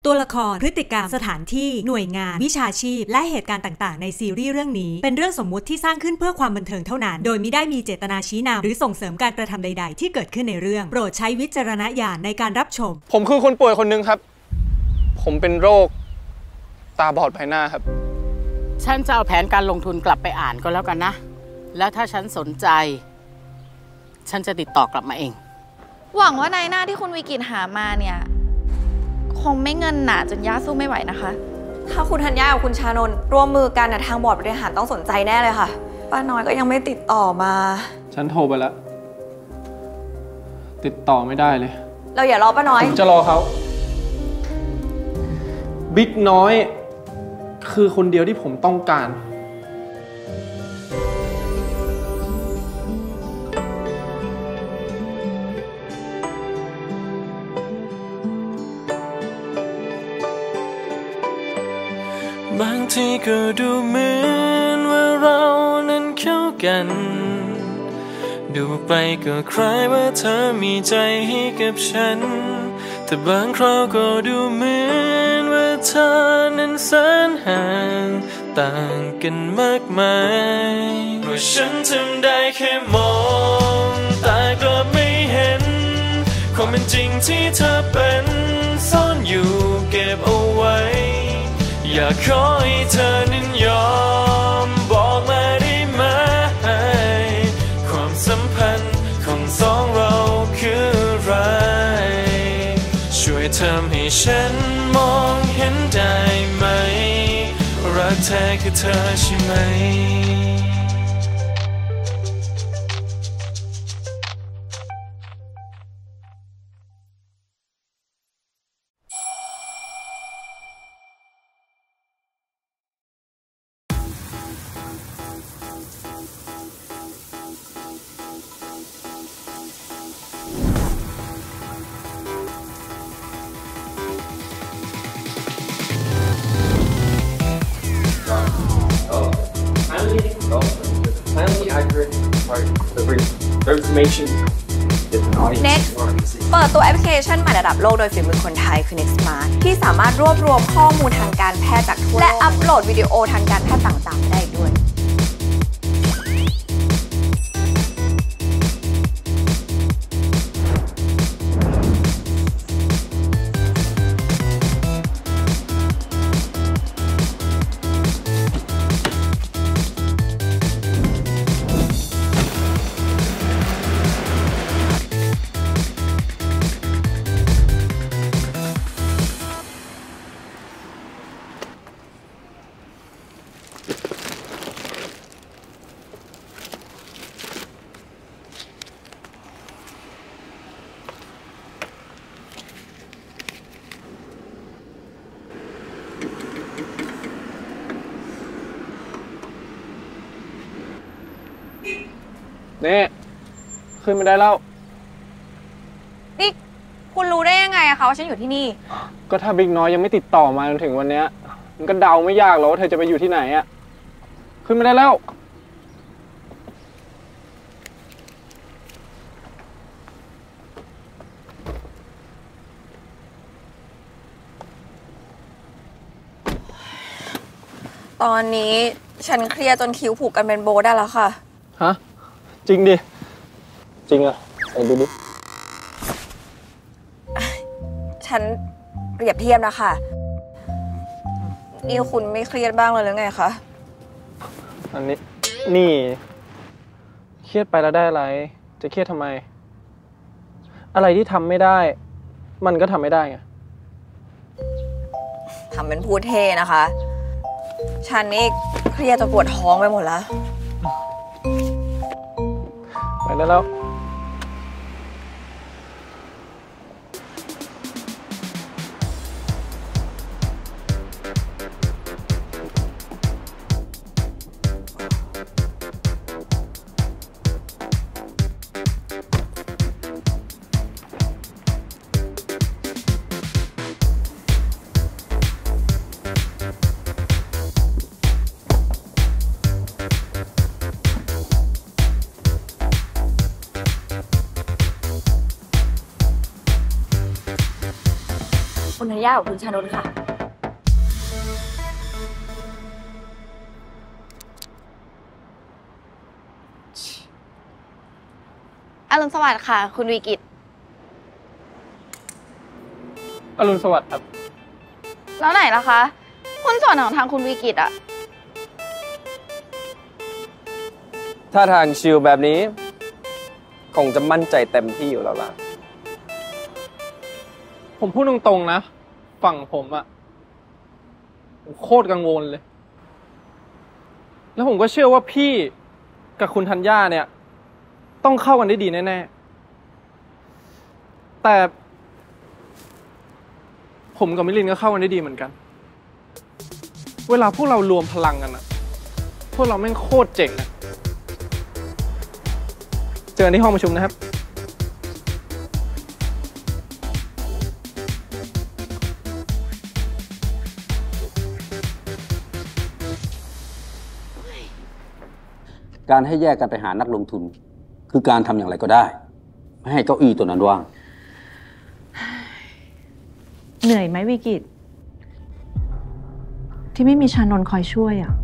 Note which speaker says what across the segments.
Speaker 1: ตัวละครพฤติกรรมสถานที่หน่วยงานวิชาชีพและเหตุการณ์ต่างๆในซีรีส์เรื่องนี้เป็นเรื่องสมมุติที่สร้างขึ้นเพื่อความบันเทิงเท่านั้นโดยมิได้มีเจตนาชี้นำหรือส่งเสริมการกระทำใดๆที่เกิดขึ้นในเรื่องโปรดใช้วิจารณญาณในการรับชม
Speaker 2: ผมคือคนป่วยคนหนึ่งครับผมเป็นโรคตาบอดใบหน้าครับ
Speaker 3: ฉันจะเอาแผนการลงทุนกลับไปอ่านก็แล้วกันนะแล้วถ้าฉันสนใจฉันจะติดต่อกลับมาเอง
Speaker 4: หวังว่านายหน้าที่คุณวิกิตหามาเนี่ยคงไม่เงินหนาจนย่าสู้ไม่ไหวนะคะ
Speaker 5: ถ้าคุณธัญญากับคุณชานนท์ร่วมมือกันทางบอร์ดบริหารต้องสนใจแน่เลยค่ะป้าน้อยก็ยังไม่ติดต่อมา
Speaker 2: ฉันโทรไปแล้วติดต่อไม่ได้เลย
Speaker 5: เราอย่ารอป้าน้อย
Speaker 2: ผมจะรอเขาบิ๊กน้อยคือคนเดียวที่ผมต้องการ
Speaker 6: บางทีก็ดูเหมือนว่าเรานั้นเข้ากันดูไปก็คล้ายว่าเธอมีใจให้กับฉันแต่บางคราวก็ดูเหมือนว่าเธอนั้นแสนห่างต่างกันมากมายเพราะฉันทำได้แค่มองแต่ก็ไม่เห็นความเป็นจริงที่เธอเป็นซ่อนอยู่เก็บเอาไว้อยากขอให้เธอนั้นยอมบอกมาได้ไหมความสัมพันธ์ของสองเราคืออะไรช่วยทำให้ฉันมองเห็นได้ไหมรักแท้คือเธอใช่ไหม
Speaker 5: Next เปิดตัวแอปพลิเคชันใหม่ระดับโลกโดยฝีมือคนไทยคือ Next Smart ที่สามารถรวบรวมข้อมูลทางการแพทย์จากทั่วโลกและอัปโหลดวิดีโอทางการแพทย์ต่างๆได้ด้วย
Speaker 2: นี่ขึ้นไม่ได้แล้ว
Speaker 5: นี่คุณรู้ได้ยังไงอะคะว่าฉันอยู่ที่นี่
Speaker 2: ก็ถ้าบิ๊กน้อยยังไม่ติดต่อมาจนถึงวันนี้มันก็เดาไม่ยากหรอกว่าเธอจะไปอยู่ที่ไหนอะขึ้นไม่ได้แล้ว
Speaker 5: ตอนนี้ฉันเครียดจนคิ้วผูกกันเป็นโบได้แล้วค่ะ
Speaker 2: ฮะจริงดิจริงอะไหนดูดิ
Speaker 5: ฉันเปรียบเทียบนะคะนี่คุณไม่เครียดบ้างเลยหรือไงคะ
Speaker 2: อันนี้นี่เครียดไปแล้วได้อะไรจะเครียดทำไมอะไรที่ทำไม่ได้มันก็ทำไม่ได้ไง
Speaker 5: ทำเป็นพูดเท่นะคะฉันนี่เครียดจนปวดท้องไปหมดแล้ว
Speaker 2: ไปได้แล้ว
Speaker 5: ากับคุณชานนท์ค่ะ
Speaker 4: อรุณสวัสดิ์ค่ะ คุณวีกิต
Speaker 2: อรุณสวัสดิ์ครับ
Speaker 4: แล้วไหนล่ะคะหุ้นส่วนของทางคุณวีกิตอะ
Speaker 7: ถ้าทางชิลแบบนี้คงจะมั่นใจเต็มที่อยู่แล้วล่ะ
Speaker 2: ผมพูดตรงๆนะฝั่งผมอะโคตรกังวลเลย แล้วผมก็เชื่อว่าพี่กับคุณธัญญาเนี่ยต้องเข้ากันได้ดีแน่ๆแต่ผมกับมิลินก็เข้ากันได้ดีเหมือนกันเวลาพวกเรารวมพลังกันอะพวกเราแม่งโคตรเจ๋งอะเจอกันที่ห้องประชุมนะครับ
Speaker 8: การให้แยกกันไปหานักลงทุนคือการทำอย่างไรก็ได้ไม่ให้เก้าอี้ตัวนั้นว่าง
Speaker 9: เหนื่อยไหมวิกิตที่ไม่มีชานนท์คอยช่วยอ่ะ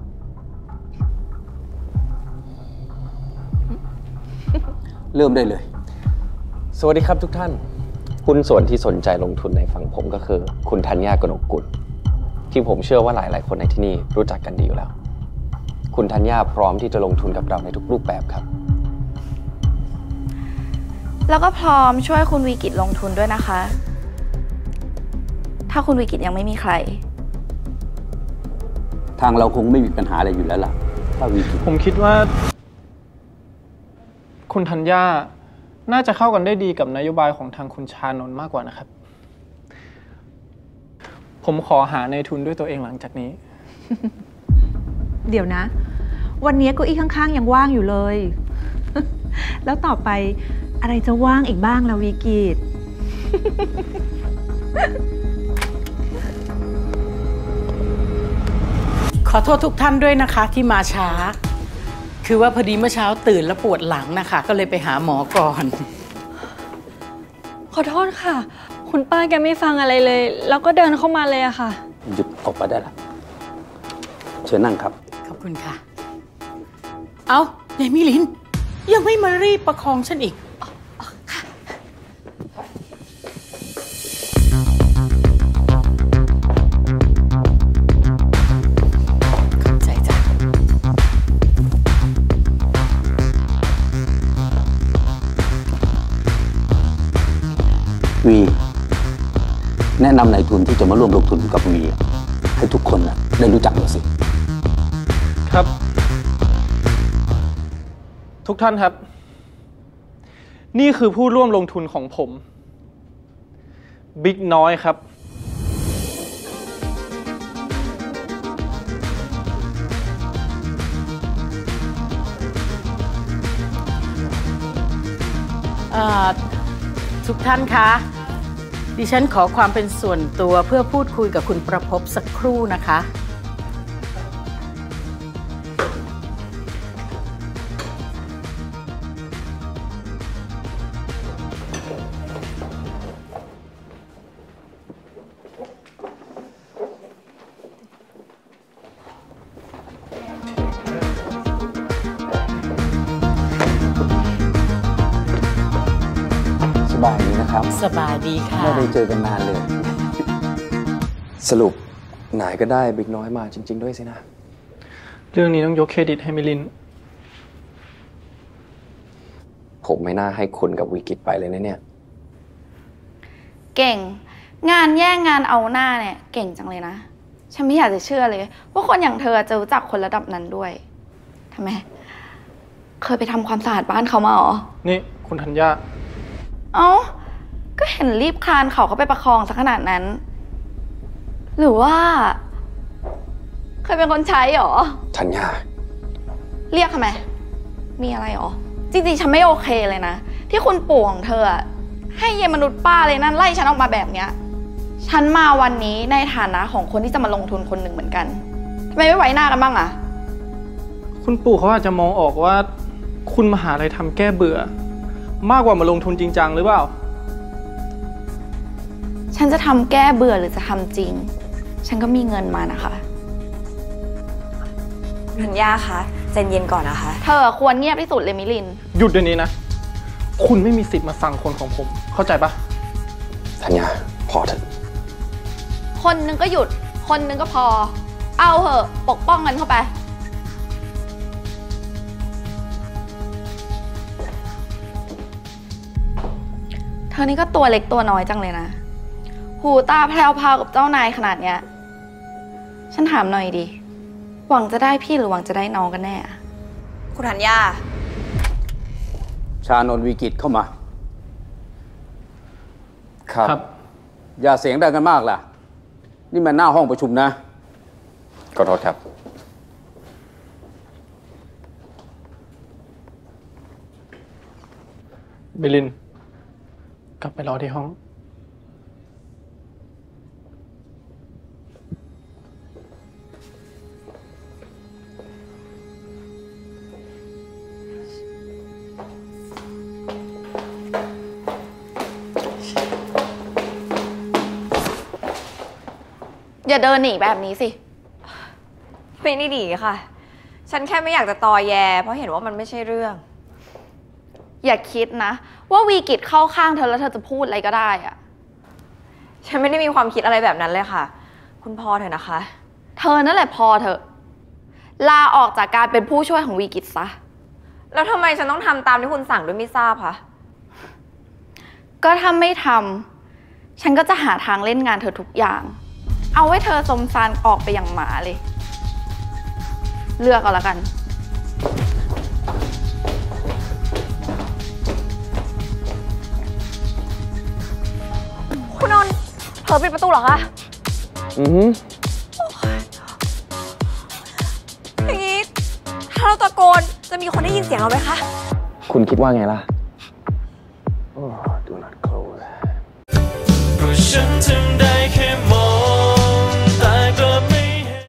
Speaker 8: เริ่มได้เลย
Speaker 7: สวัสดีครับทุกท่านหุ้นส่วนที่สนใจลงทุนในฝั่งผมก็คือคุณธัญญากนกกุลที่ผมเชื่อว่าหลายๆคนในที่นี่รู้จักกันดีอยู่แล้วคุณธัญญาพร้อมที่จะลงทุนกับเราในทุกรูปแบบครับ
Speaker 4: แล้วก็พร้อมช่วยคุณวีกิตลงทุนด้วยนะคะถ้าคุณวีกิตยังไม่มีใคร
Speaker 8: ทางเราคงไม่มีปัญหาอะไรอยู่แล้วล่ะถ้าวีกิต
Speaker 2: ผมคิดว่าคุณธัญญาน่าจะเข้ากันได้ดีกับนโยบายของทางคุณชานนท์มากกว่านะครับผมขอหาในทุนด้วยตัวเองหลังจากนี้
Speaker 9: เดี๋ยวนะวันนี้เก้าอี้ข้างๆยังว่างอยู่เลย แล้วต่อไปอะไรจะว่างอีกบ้างล่ะวีกิต
Speaker 3: ขอโทษทุกท่านด้วยนะคะที่มาช้าคือว่าพอดีเมื่อเช้าตื่นแล้วปวดหลังนะคะก็เลยไปหาหมอก่อน
Speaker 10: ขอโทษค่ะคุณป้าแกไม่ฟังอะไรเลยแล้วก็เดินเข้ามาเลยอะค่ะ
Speaker 8: หยุดออกไปได้ละเชิญนั่งครับ
Speaker 3: ขอบคุณค่ะเอายายมิลินยังไม่มารีบประคองฉันอีกขอบใจจ้ะ
Speaker 8: วีแนะนำนายทุนที่จะมาร่วมลงทุนกับวีให้ทุกคนได้รู้จักหน่อยสิ
Speaker 2: ครับทุกท่านครับนี่คือผู้ร่วมลงทุนของผมบิ๊กน้อยครับ
Speaker 3: ทุกท่านคะดิฉันขอความเป็นส่วนตัวเพื่อพูดคุยกับคุณประภพสักครู่นะคะ
Speaker 8: สบายดีนะครับ
Speaker 3: สบายดีค่ะ
Speaker 8: ไม่ได้เจอกันนานเลย
Speaker 7: สรุปนายก็ได้บิ๊กน้อยมาจริงๆด้วยสินะ
Speaker 2: เรื่องนี้ต้องยกเครดิตให้มิลิน
Speaker 7: ผมไม่น่าให้คุณกับวิกิตไปเลยนะเนี่ย
Speaker 4: เก่งงานแย่งงานเอาหน้าเนี่ยเก่งจังเลยนะฉันไม่อยากจะเชื่อเลยว่าคนอย่างเธอจะรู้จักคนระดับนั้นด้วยทำไมเคยไปทำความสะอาดบ้านเขามาหรอ
Speaker 2: นี่คุณธัญญา
Speaker 4: เอ้าก็เห็นรีบคลานเขาไปประคองสักขนาดนั้นหรือว่าเคยเป็นคนใช้หรอ
Speaker 7: ธัญญา
Speaker 4: เรียกทำไมมีอะไรหรอจริงๆฉันไม่โอเคเลยนะที่คุณปู่ของเธอให้เยมนุษย์ป้าเลยนั่นไล่ฉันออกมาแบบเนี้ยฉันมาวันนี้ในฐานะของคนที่จะมาลงทุนคนหนึ่งเหมือนกันทำไมไม่ไว้หน้ากันบ้างอะ
Speaker 2: คุณปู่เขาอาจจะมองออกว่าคุณมาหาอะไรทำแก้เบื่อมากกว่ามาลงทุนจริงจังหรือเปล่า
Speaker 4: ฉันจะทำแก้เบื่อหรือจะทำจริงฉันก็มีเงินมานะคะ
Speaker 5: ธัญญาคะใจเย็นก่อนนะคะ
Speaker 4: เธอควรเงียบที่สุดเลยมิลิน
Speaker 2: หยุดเดี๋ยวนี้นะคุณไม่มีสิทธิ์มาสั่งคนของผมเข้าใจปะ
Speaker 7: ธัญญาพอเถอะ
Speaker 4: คนนึงก็หยุดคนนึงก็พอเอาเหอะปกป้องกันเข้าไปเธอนี่ก็ตัวเล็กตัวน้อยจังเลยนะหูตาแพรวพาวกับเจ้านายขนาดเนี้ยฉันถามหน่อยดิหวังจะได้พี่หรือหวังจะได้น้องกันแน่
Speaker 5: คุณธัญญา
Speaker 8: ชานนท์วิกิตเข้ามา
Speaker 7: ครับ
Speaker 8: อย่าเสียงดังกันมากล่ะนี่มันหน้าห้องประชุมนะ
Speaker 7: ขอโทษครับ
Speaker 2: มิลินกลับไปรอที่ห้อง
Speaker 4: อย่าเดินหนีแบบนี้สิ
Speaker 5: ไม่ได้หนีค่ะฉันแค่ไม่อยากจะตอแยเพราะเห็นว่ามันไม่ใช่เรื่อง
Speaker 4: อย่าคิดนะว่าวีกิตเข้าข้างเธอแล้วเธอจะพูดอะไรก็ได้อะ
Speaker 5: ฉันไม่ได้มีความคิดอะไรแบบนั้นเลยค่ะคุณพอเถอะนะคะ
Speaker 4: เธอนั่นแหละพอเถอะลาออกจากการเป็นผู้ช่วยของวีกิตซะ
Speaker 5: แล้วทำไมฉันต้องทำตามที่คุณสั่งด้วยไม่ทราบคะ
Speaker 4: ก็ถ้าไม่ทำฉันก็จะหาทางเล่นงานเธอทุกอย่างเอาไว้เธอสมซานออกไปอย่างหมาเลยเลือกเอาละกัน
Speaker 5: คุณนนท์เผลอปิดประตูเหรอคะอย่างนี้ถ้าเราตะโกนจะมีคนได้ยินเสียงเราไหมคะ
Speaker 7: คุณคิดว่าไงล่ะ Do not close